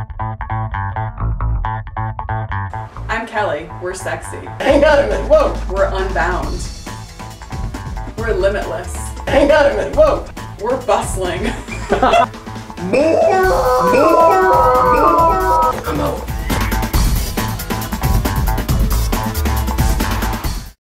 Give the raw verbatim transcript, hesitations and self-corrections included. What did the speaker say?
I'm Kelly. We're sexy. Hang on a minute. Whoa. We're unbound. We're limitless. Hang on a minute. Whoa. We're bustling. More. More.